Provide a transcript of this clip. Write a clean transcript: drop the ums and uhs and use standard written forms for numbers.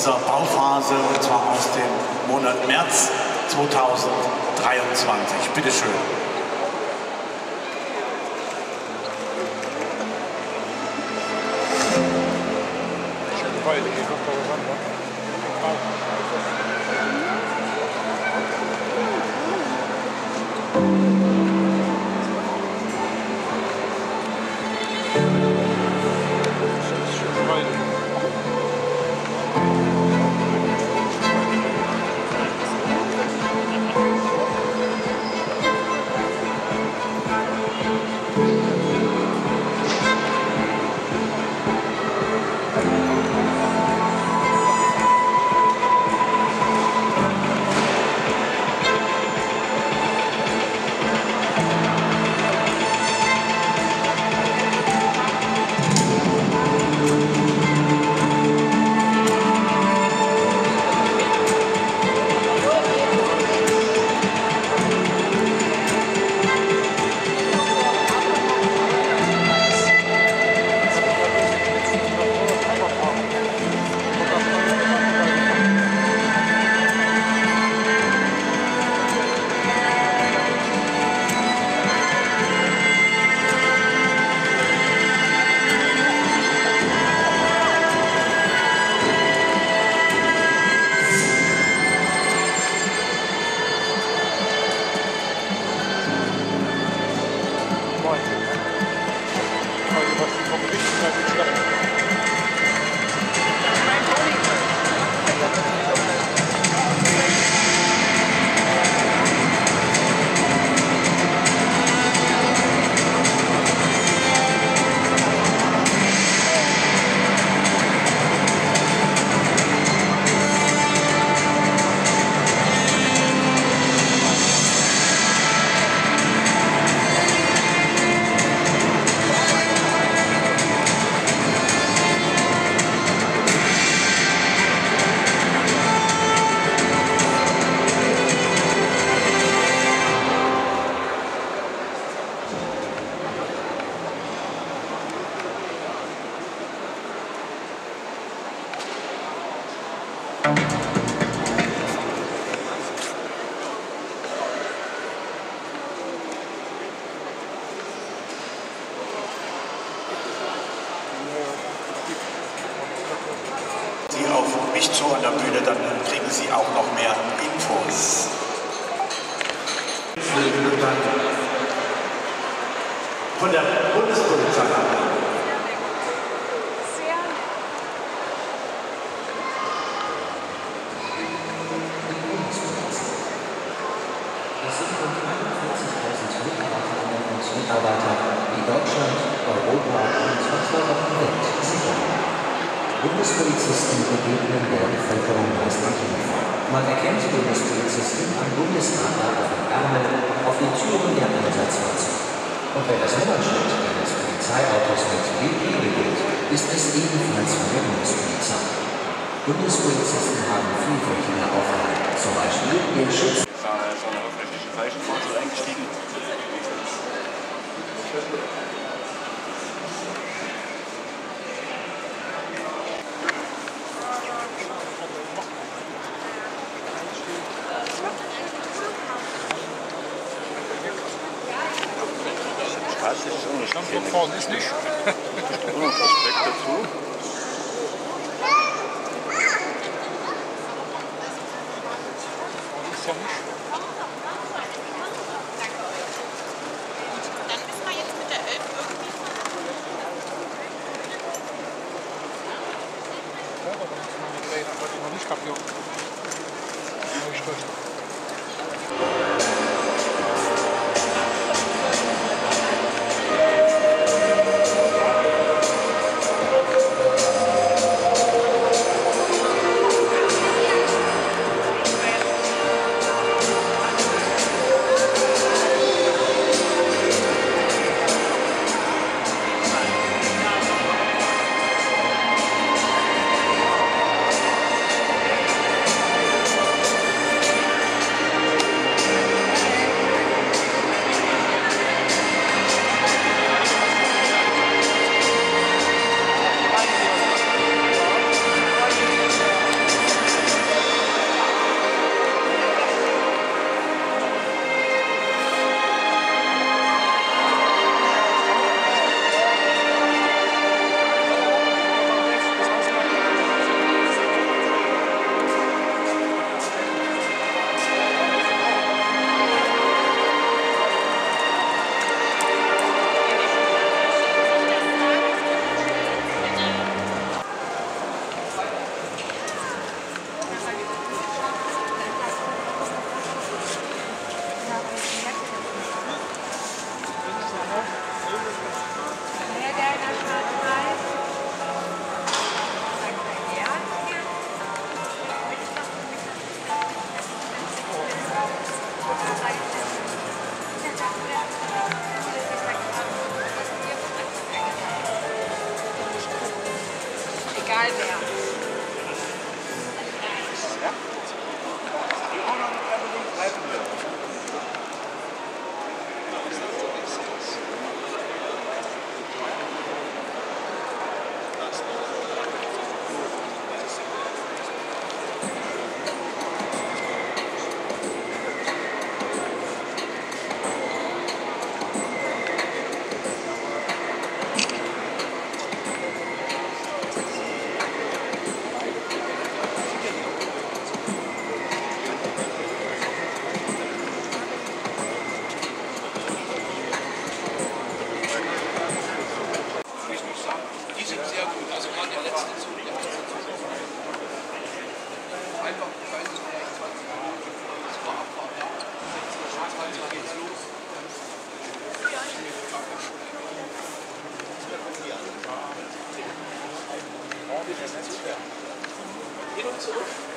dieser Bauphase, und zwar aus dem Monat März 2023. Bitte schön. Sie auf mich zu an der Bühne, dann kriegen Sie auch noch mehr Infos. Von der Bundespolizei. Das sind rund 41.000 Mitarbeiterinnen und Mitarbeiter, die Deutschland, Europa und manchmal auch die Welt sichern. Bundespolizisten begegnen der Bevölkerung meist in Uniform. Man erkennt die Bundespolizisten am Bundesadler auf dem Ärmel, auf den Türen der Einsatzfahrzeuge. Und wenn das Nummernschild eines Polizeiautos mit BP beginnt, ist es ebenfalls von der Bundespolizei. Bundespolizisten haben vielfältige Aufgaben, zum Beispiel den Schutz. Eingestiegen. Straße ist ohne Schlangen. Vorne ist nicht. Ohne Prospekt dazu. Ist ja nicht. Dann müssen wir jetzt mit der 11 irgendwie fahren. Ja, aber dann müssen wir mit drehen, aber die noch nicht kapiert. zurück.